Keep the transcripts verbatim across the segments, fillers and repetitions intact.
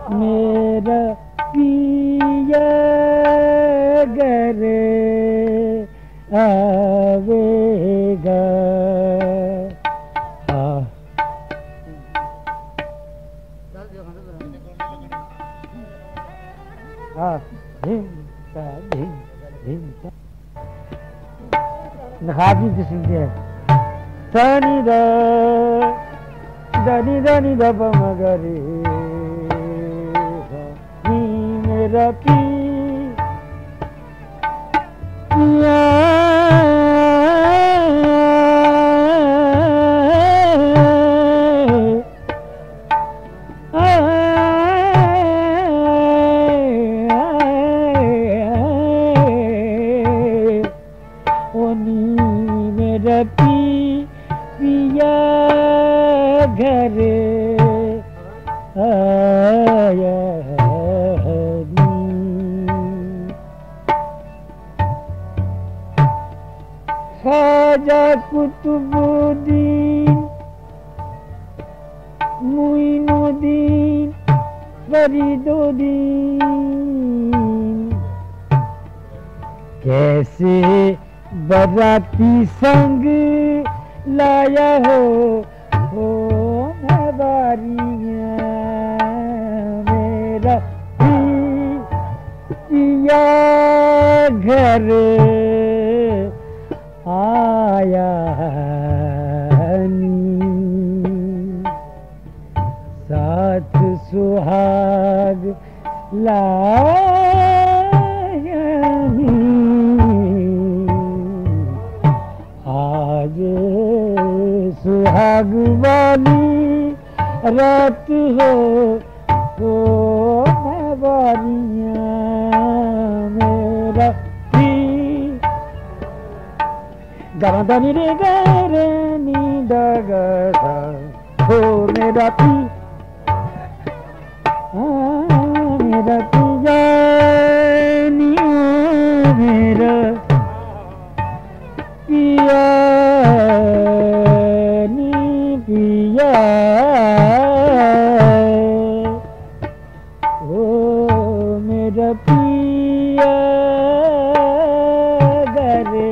मेरा पिया घरे आवेगा। हाँ धिंका धिं धिंका नखाबी किस्म के तनी द दनी दनी द मगरे नी मेरा पी पिया पिया घरे आया ख्वाजा कुतुबुद्दीन मुइनुद्दीन फरीदुद्दीन कैसे बराती संग लाया हो हो बारियां मेरा पिया घर आया साथ सुहाग लाया आज सुहाग वाली रात हो हो बारियां मेरा पी गरदनी रे गरे नी डगसा हो मेरा पी मेरा पिया नी मेरा पिया नी पिया ओ मेरा पिया घरे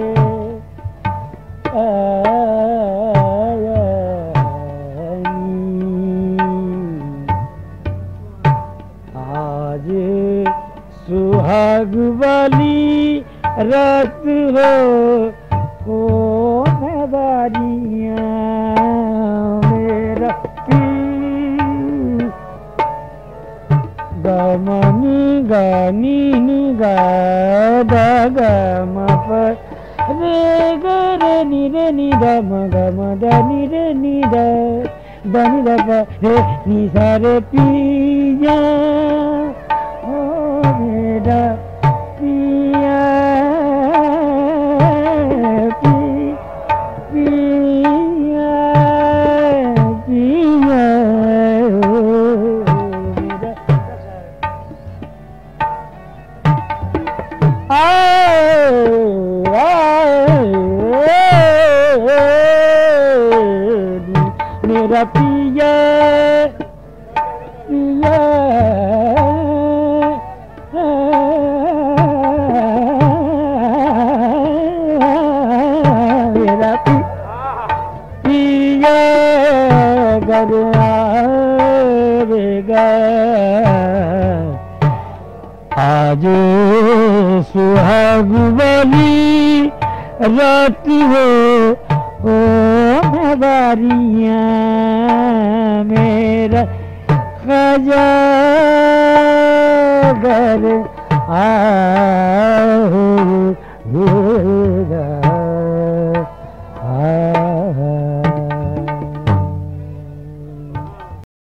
आया आज सुहाग वाली रात हो ओ बारियां मेरा पी गमनी गानी नी गा दा गा म पर रे ग रे नी रे नी द म ग म द नी रे नी द द नी द प रे नी सा रे पिया ओ मेरा पिया मेरा पिया पिया मेरा पिया घर आवेगा आज सुहाग वाली रात हो ओ बारियां मेरा ख्वाजा घर आओ